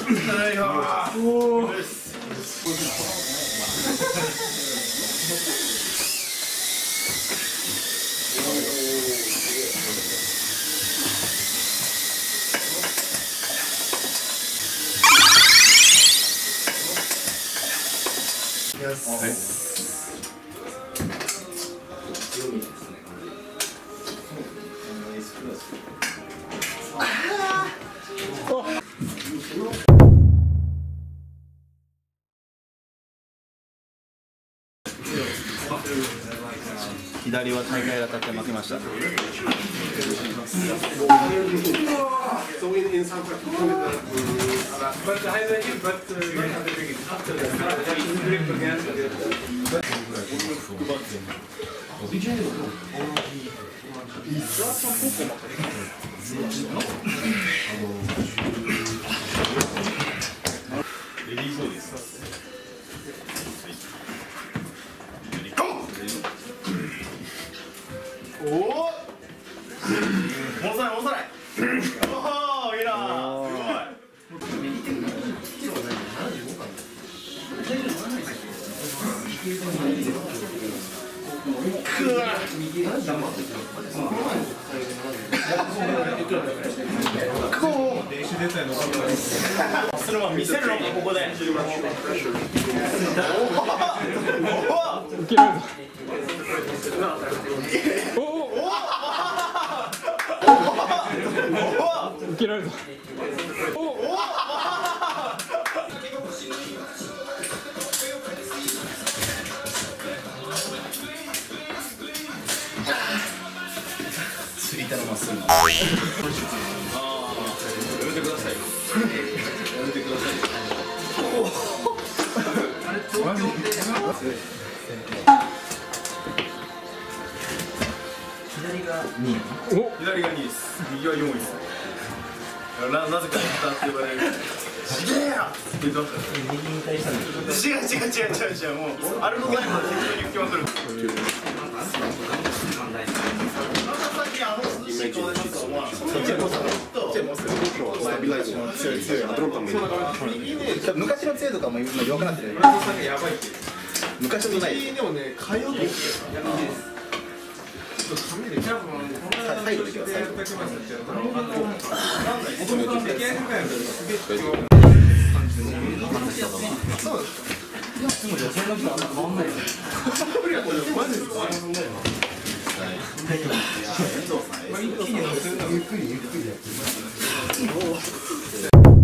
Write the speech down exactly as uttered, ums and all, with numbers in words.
左は大会が当たって負けました。おお、戻さない戻さない。おお、いいな。すごい。くわ。こう。練習出たの。それは見せるのここで。おお。受けられた。おお。受けられた。おお。ついたのまっすぐ。ああ、やめてください。やめてください。おお。マジ。左がにい。お、左がにいです。右はよんいです。な、なぜか言ったって言われる。ちげえやって言ってました。右に対したんです。違う違う違う違う違う、もうあれの前まで適当に言ってまくる。昔の強いとかも今弱くなってる。昔とない。でもね、変えようと思って。サイドできます。サイド。そうですか。いや、でも女性の人はあんま変わんないよね。マジですか。一気に乗せるのゆっくりゆっくりやってる。